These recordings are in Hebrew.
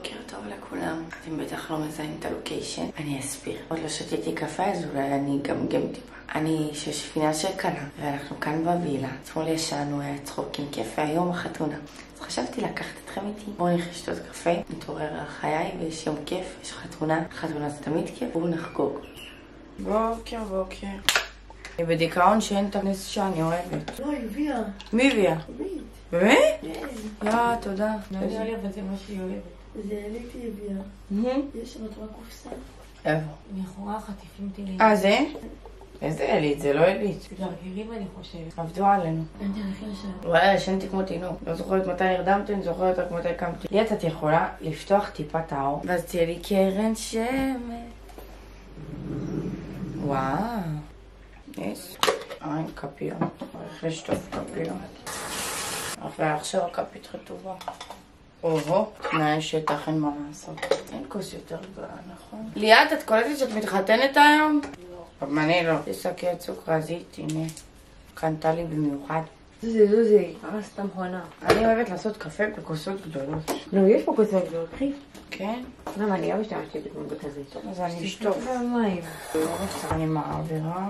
בוקר טוב לכולם. אתם בטח לא מזהים את הלוקיישן. אני אסביר. עוד לא שתיתי קפה, אז אולי אני אגמגם טיפה. אני שושפינה של קלה, ואנחנו כאן בווילה. אתמול ישנו, היה צחוקים כיף, והיום החתונה. אז חשבתי לקחת אתכם איתי. בואו נלך לשתות קפה, נתעורר על חיי, ויש יום כיף, יש חתונה. חתונה זה תמיד כיף, בואו נחגוג. בוקר. אני בדיכאון שאין את הנס שאני אוהבת. לא, היא הביאה. מי הביאה? באמת? כן. לא, תודה. אבל זה מה שהיא אוהבת. זה אליתי הביאה. יש שם רק קופסה. איפה? מאחורה חטיפים טילים. זה? איזה אלית? זה לא אלית. גרגירים אני חושבת. עבדו עלינו. אין דרך ישר. וואלה, ישנתי כמו תינוק. לא זוכרת מתי הרדמתי, אני זוכרת רק מתי קמתי. ליאת, את יכולה לפתוח טיפת האור, ואז תהיה לי קרן שמש. וואו. יש. אין כפיות. הולך לשטוף כפיות. ועכשיו כפית רטובה. אוהו, תנאי שטח, אין מה לעשות. אין כוס יותר גדולה, נכון? ליאת, את קולטת שאת מתחתנת היום? לא. גם אני לא. תסקי סוכרזית, הנה. קנתה לי במיוחד. זה, הרסת מכונה. אני אוהבת לעשות קפה בכוסות גדולות. לא, יש פה כוסות גדולות, קחי. כן? למה, אני גם משתמשת בכזה. אז אני אשטוף. מים. אני מעבירה.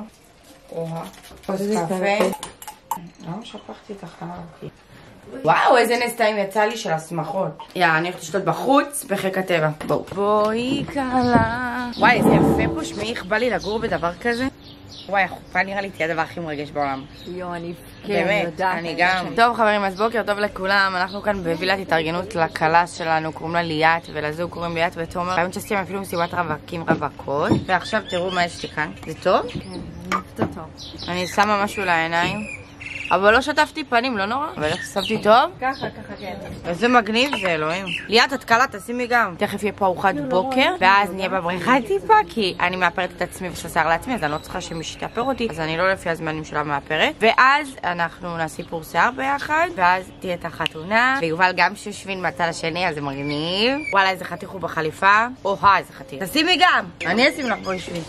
כוס קפה. למה שפכתי את החלב? וואו, איזה נס טעים יצא לי של השמחות. יאללה, אני הולכת לשתות בחוץ, בחיק הטבע. בואי קלה. וואי, איזה יפה פה, שמי, איך בא לי לגור בדבר כזה? וואי, החופה נראה לי תהיה הדבר הכי מרגש בעולם. יו, אני באמת, אני גם. טוב חברים, אז בוקר טוב לכולם. אנחנו כאן בווילת התארגנות לכלה שלנו, קוראים לה ליאת, ולזוג קוראים ליאת ותומר. היום שעשיתם אפילו מסיבת רווקים רווקות. ועכשיו תראו מה יש לי כאן. זה טוב? כן, אני אוהבת אותו. אני שמה משהו לעיניים. אבל לא שטפתי פנים, לא נורא. אבל איך שמתי טוב? ככה, כן. איזה מגניב זה, אלוהים. ליאת, את קלה, תשימי גם. תכף יהיה פה ארוחת בוקר, ואז נהיה בבריכה טיפה, כי אני מאפרת את עצמי ושסר לעצמי, אז אני לא צריכה שמישהו תאפר אותי, אז אני לא לפי הזמנים שלה מאפרת. ואז אנחנו נעשה סיפור שיער ביחד, ואז תהיה את החתונה, ויובל גם שושבין מהצד השני, אז זה מגניב. וואלה, איזה חתיך הוא בחליפה. איזה חתיך. תשימי גם. אני אשים לך פה בשביל.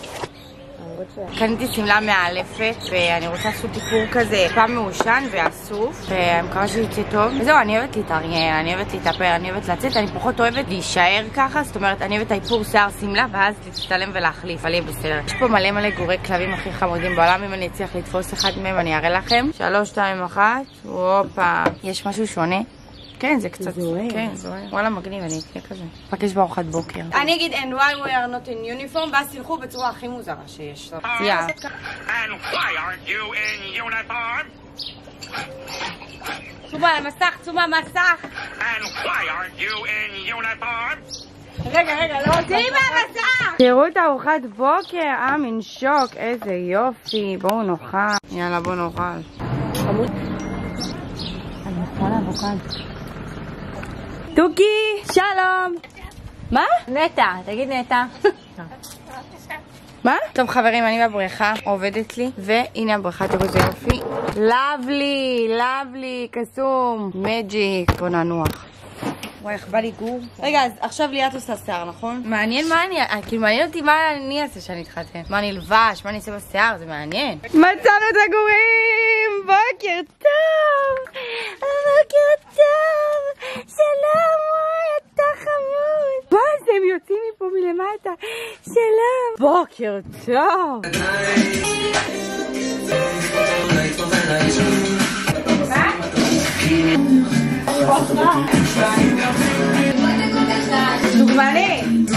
קניתי סמלה מאלפת, ואני רוצה לעשות תיפור כזה פעם מעושן ואסוף, ואני מקווה שזה יצא טוב. וזהו, אני אוהבת להתארגן, אני אוהבת להתאפר, אני אוהבת לצאת, אני פחות אוהבת להישאר ככה, זאת אומרת, אני אוהבת האיפור שיער סמלה, ואז להצטלם ולהחליף, אבל יהיה בסדר. יש פה מלא גורי כלבים הכי חמודים בעולם, אם אני אצליח לתפוס אחד מהם, אני אראה לכם. 3, 2, 1, הופה. יש משהו שונה? כן, זה קצת זוהר. כן, זוהר. וואלה, מגניב, אני אתהיה כזה. פגש בארוחת בוקר. אני אגיד, and why we are not in uniform, ואז תלכו בצורה הכי מוזרה שיש. יאללה. And why aren't you in uniform? צומה למסך, צומה מסך. And why aren't you in uniform? רגע, לא. שימי במסך! תראו את ארוחת בוקר, מן שוק, איזה יופי. בואו נאכל. יאללה, בואו נאכל. אני אוכל אבוקדו. תוכי, שלום. מה? נטע, תגיד נטע. מה? טוב חברים, אני בבריכה, עובדת לי, והנה הבריכה, תראו איזה יופי. לבלי, קסום, מג'יק. בוא ננוח. וואי, איך בא לי גור. רגע, אז עכשיו ליאת עושה שיער, נכון? מעניין מה אני, כאילו מעניין אותי מה אני אעשה שאני אתחתן. מה אני אלבש, מה אני אעשה בשיער, זה מעניין. מצאנו את הגורים! בוקר טוב! שלום, וואי, אתה חמוד. מה זה, הם יוצאים מפה מלמטה. שלום. בוקר טוב. דוגמני.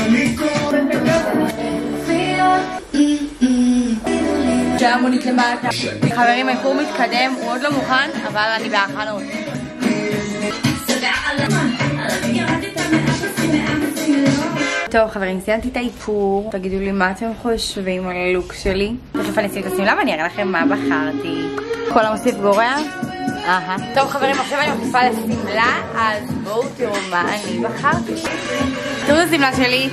שהמונית למטה. חברים, האיפור מתקדם, הוא עוד לא מוכן, אבל אני בהכנות. טוב חברים, סיימתי את האיפור. תגידו לי מה אתם חושבים על הלוק שלי. תכף אני אשים את השמלה ואני אראה לכם מה בחרתי. כל המוסיף גורע. טוב חברים, עכשיו אני מחליפה לשמלה, אז בואו תראו מה אני בחרתי. תראו את השמלה שלי.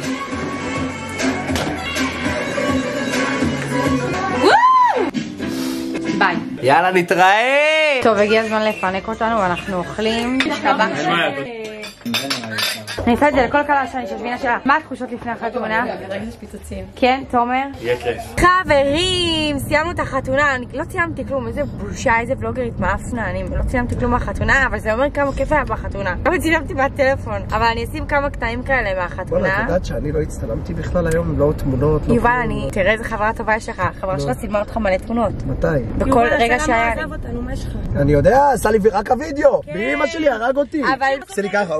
ביי. יאללה, נתראה. טוב, הגיע הזמן לפנק אותנו ואנחנו אוכלים. אני אעשה את זה לכל קלה שאני ששבינה שלה. מה התחושות לפני החתונה? רגש פיצוצים. כן, תומר? יהיה כיף. חברים, סיימנו את החתונה. אני לא ציימתי כלום, איזה בושה, איזה בלוגרית מאפנה. אני לא ציימתי כלום מהחתונה, אבל זה אומר כמה כיף היה בחתונה. אבל צילמתי בטלפון. אבל אני אשים כמה קטעים כאלה מהחתונה. בוא'נה, את יודעת שאני לא הצטלמתי בכלל היום, לא תמונות, לא... יובל, תראה איזה חברה טובה יש לך. החברה שלך צילמה אותך מלא תמונות. מתי? בכל רגע שהיה לי. אני יודע, עשה לי רק הוידאו. באמא שלי הרג אותי. אבל... עושה לי ככה,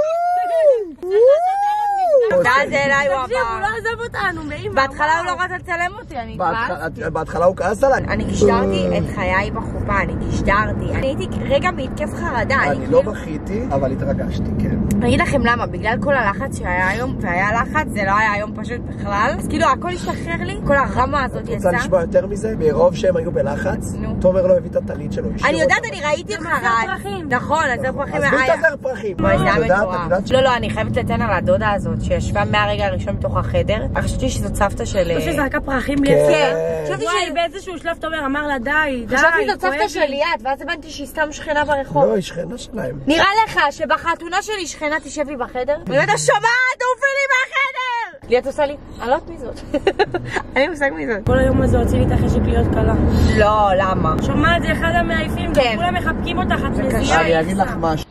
ואז אליי הוא הוא עבר. לא עזב אותנו, באמא. בהתחלה הוא לא רצה לצלם אותי, אני בהתחלה הוא כעס עליי. אני גישדרתי את חיי בחופה, אני גישדרתי. אני הייתי רגע בהתקף חרדה. אני לא בכיתי, אבל התרגשתי, כן. אני אגיד לכם למה, בגלל כל הלחץ שהיה היום, והיה לחץ, זה לא היה היום פשוט בכלל. אז כאילו הכל השתחרר לי, כל הרמה הזאת יצאה. רוצה לשמוע יותר מזה? מרוב שהם היו בלחץ, תומר לא הביא את הטלית שלו. אני יודעת, אני ראיתי לך רץ. נכון, אז זר פרחים. אז מי תזר פרחים? בואי, זה היה מטורף. לא, אני חייבת לציין על הדודה הזאת, שישבה מהרגע הראשון בתוך החדר. חשבתי שזאת סבתא של... חשבתי שזרקה פרחים בלי כן. וואי, באיזשהו שלב תומר אמר לה די, חשבתי שזאת סבתא של ליאת, ואז הבנתי שהיא סתם שכנה ברחוב. לא, היא שכנה שלהם. נראה לך שבחתונה שלי שכנה תשב לי בחדר? ואתה שומעת, תעופי לי מהחדר! ליאת עושה לי, אני לא יודעת מי זאת. אני מושג מי זאת. כל היום הזה הוציא לי את החשק להיות קלה. לא, למה? שומעת, זה אחד המעיפים, כן. כולם מחבקים אותך, את מזיעה. אני אגיד לך משהו.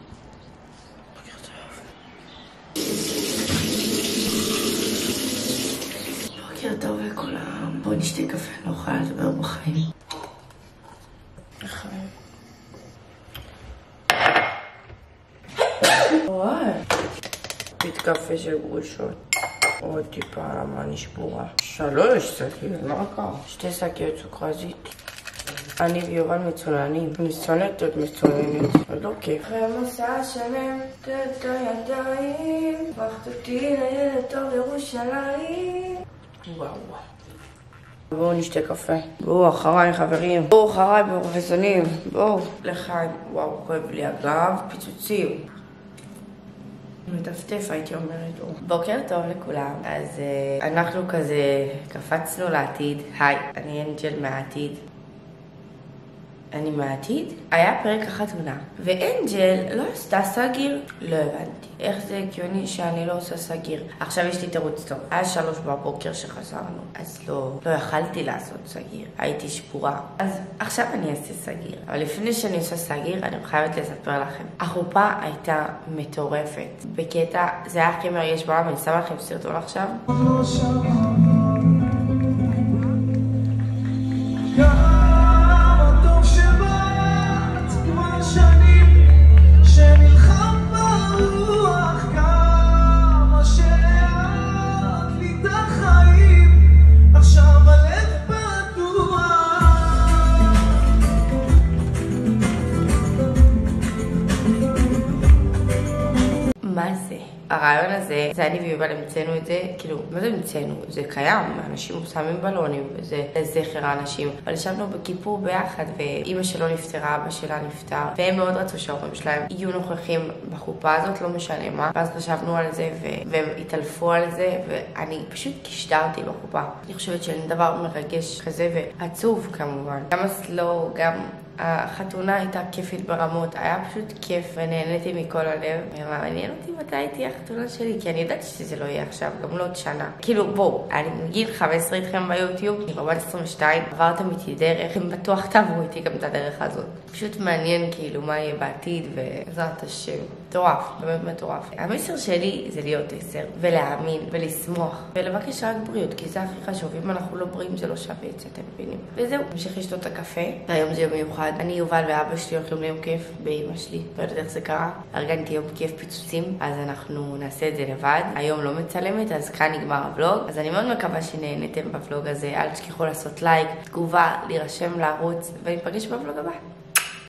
בוקר טוב לכולם. בואו נשתה קפה, אני לא יכולה לדבר בחיים. פית קפה של גרושות. עוד טיפה, למה אני שבורה. 3 שקיות, מה קרה? 2 שקיות סוכרזית. אני ויובל מצוננים. אני שונאת להיות מצוננת. אבל לא כיף. אחרי מסע שלם, תת הידיים, הפכת אותי לילד טוב ירושלים. וואו. בואו נשתה קפה. בואו אחריי חברים. בואו אחריי בפרופסונים. בואו. לחיים. וואו, כואב לי הגב. פיצוצים. מטפטף הייתי אומרת. בוקר טוב לכולם. אז אנחנו כזה קפצנו לעתיד. היי, אני אנג'ל מהעתיד. אני מהעתיד? היה פרק החתונה, ואנג'ל לא עשתה סגיר. לא הבנתי. איך זה הגיוני שאני לא עושה סגיר? עכשיו יש לי תירוץ טוב. היה 3 בבוקר שחזרנו, אז לא יכלתי לעשות סגיר. הייתי שבורה. אז עכשיו אני אעשה סגיר. אבל לפני שאני עושה סגיר, אני חייבת לספר לכם. החופה הייתה מטורפת. בקטע, זה היה הכי מרגש בעולם, אני שמה לכם סרטון עכשיו. מה זה? הרעיון הזה, זה אני ויובל המצאנו את זה, כאילו, מה זה המצאנו? זה קיים, אנשים שמים בלונים, וזה זכר האנשים. אבל ישבנו בכיפור ביחד, ואימא שלו נפטרה, אבא שלה נפטר, והם מאוד רצו שההורים שלהם יהיו נוכחים בחופה הזאת, לא משנה מה. ואז חשבנו על זה, והם התעלפו על זה, ואני פשוט גישדרתי בחופה. אני חושבת שאין דבר מרגש כזה, ועצוב כמובן. גם הסלו, גם... החתונה הייתה כיפית ברמות, היה פשוט כיף ונהניתי מכל הלב. מעניין אותי מתי תהיה החתונה שלי, כי אני יודעת שזה לא יהיה עכשיו, גם לא עוד שנה. כאילו בואו, אני מגיל 15 איתכם ביוטיוב, אני כבר בת 22, עברתם איתי דרך, הם בטוח תעברו איתי גם את הדרך הזאת. פשוט מעניין כאילו מה יהיה בעתיד, ועזרת השם. מטורף, באמת מטורף. המסר שלי זה להיות 10, ולהאמין, ולשמוח, ולבקש רק בריאות, כי זה הכי חשוב. אם אנחנו לא בריאים זה לא שווה את זה, אתם מבינים. וזהו, המשך לשתות את הקפה, והיום זה יום מיוחד. אני יובל ואבא שלי הולכים ליום כיף באמא שלי. לא יודעת איך זה קרה. ארגנתי יום כיף פיצוצים, אז אנחנו נעשה את זה לבד. היום לא מצלמת, אז כאן נגמר הוולוג. אז אני מאוד מקווה שנהנתם בוולוג הזה. אל תשכחו לעשות לייק, תגובה, להירשם לערוץ, וניפגש בוולוג הבא.